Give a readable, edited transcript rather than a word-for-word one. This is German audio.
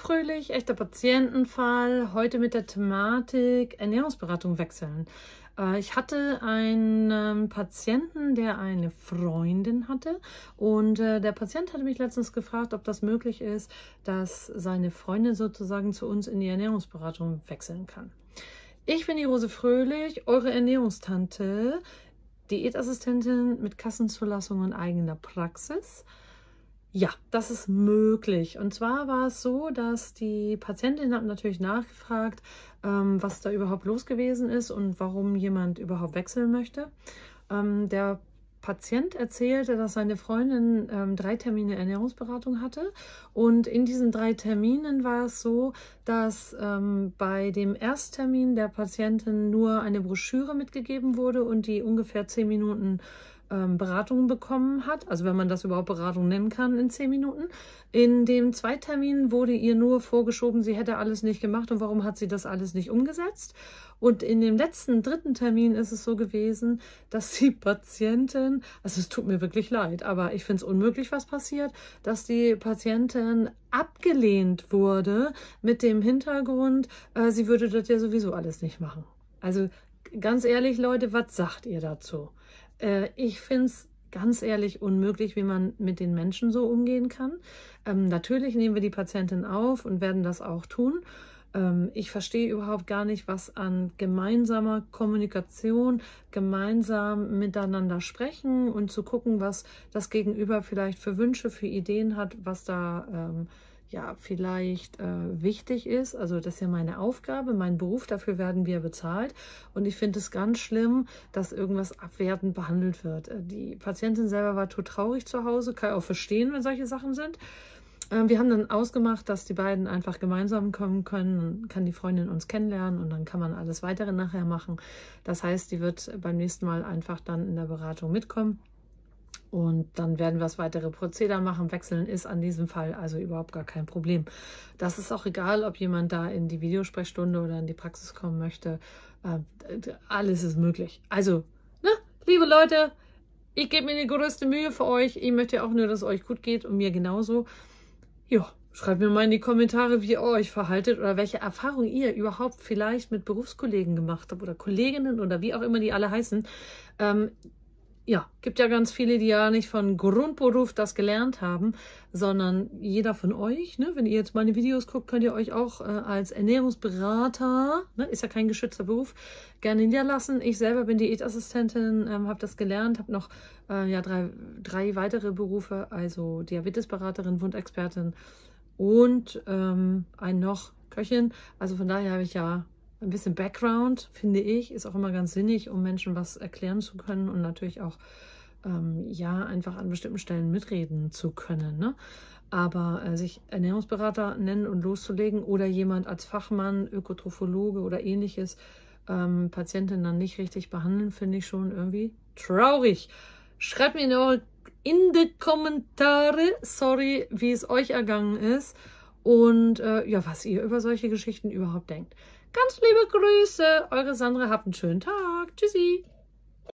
Fröhlich, echter Patientenfall. Heute mit der Thematik Ernährungsberatung wechseln. Ich hatte einen Patienten, der eine Freundin hatte, und der Patient hatte mich letztens gefragt, ob das möglich ist, dass seine Freundin sozusagen zu uns in die Ernährungsberatung wechseln kann. Ich bin die Rose Fröhlich, eure Ernährungstante, Diätassistentin mit Kassenzulassung und eigener Praxis. Ja, das ist möglich. Und zwar war es so, dass die Patientin hat natürlich nachgefragt, was da überhaupt los gewesen ist und warum jemand überhaupt wechseln möchte. Der Patient erzählte, dass seine Freundin 3 Termine Ernährungsberatung hatte, und in diesen 3 Terminen war es so, dass bei dem Ersttermin der Patientin nur eine Broschüre mitgegeben wurde und die ungefähr 10 Minuten Beratung bekommen hat, also wenn man das überhaupt Beratung nennen kann in 10 Minuten. In dem Zweitermin wurde ihr nur vorgeschoben, sie hätte alles nicht gemacht und warum hat sie das alles nicht umgesetzt. Und in dem letzten 3. Termin ist es so gewesen, dass die Patientin, also es tut mir wirklich leid, aber ich finde es unmöglich, was passiert, dass die Patientin abgelehnt wurde mit dem Hintergrund, sie würde das ja sowieso alles nicht machen. Also ganz ehrlich, Leute, was sagt ihr dazu? Ich finde es ganz ehrlich unmöglich, wie man mit den Menschen so umgehen kann. Natürlich nehmen wir die Patientin auf und werden das auch tun. Ich verstehe überhaupt gar nicht, was an gemeinsamer Kommunikation, gemeinsam miteinander sprechen und zu gucken, was das Gegenüber vielleicht für Wünsche, für Ideen hat, was da ja vielleicht wichtig ist. Also das ist ja meine Aufgabe, mein Beruf, dafür werden wir bezahlt. Und ich finde es ganz schlimm, dass irgendwas abwertend behandelt wird. Die Patientin selber war todtraurig zu Hause, kann ich auch verstehen, wenn solche Sachen sind. Wir haben dann ausgemacht, dass die beiden einfach gemeinsam kommen können, und kann die Freundin uns kennenlernen und dann kann man alles Weitere nachher machen. Das heißt, die wird beim nächsten Mal einfach dann in der Beratung mitkommen. Und dann werden wir das weitere Prozedere machen. Wechseln ist an diesem Fall also überhaupt gar kein Problem. Das ist auch egal, ob jemand da in die Videosprechstunde oder in die Praxis kommen möchte. Alles ist möglich. Also, ne, liebe Leute, ich gebe mir die größte Mühe für euch. Ich möchte ja auch nur, dass es euch gut geht und mir genauso. Ja, schreibt mir mal in die Kommentare, wie ihr euch verhaltet oder welche Erfahrungen ihr überhaupt vielleicht mit Berufskollegen gemacht habt oder Kolleginnen oder wie auch immer die alle heißen. Ja, gibt ja ganz viele, die ja nicht von Grundberuf das gelernt haben, sondern jeder von euch, ne, wenn ihr jetzt meine Videos guckt, könnt ihr euch auch als Ernährungsberater, ne, ist ja kein geschützter Beruf, gerne niederlassen. Ich selber bin Diätassistentin, habe das gelernt, habe noch ja, drei weitere Berufe, also Diabetesberaterin, Wundexpertin und einen noch Köchin. Also von daher habe ich ja ein bisschen Background, finde ich, ist auch immer ganz sinnig, um Menschen was erklären zu können und natürlich auch, ja, einfach an bestimmten Stellen mitreden zu können. Ne? Aber sich Ernährungsberater nennen und loszulegen oder jemand als Fachmann, Ökotrophologe oder ähnliches, Patienten dann nicht richtig behandeln, finde ich schon irgendwie traurig. Schreibt mir in die Kommentare, sorry, wie es euch ergangen ist und ja, was ihr über solche Geschichten überhaupt denkt. Ganz liebe Grüße, eure Sandra, habt einen schönen Tag. Tschüssi.